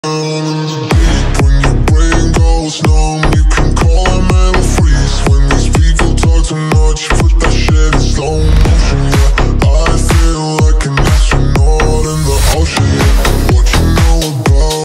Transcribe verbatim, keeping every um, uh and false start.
When your brain goes numb, you can call a mental freeze. When these people talk too much, put that shit in stone.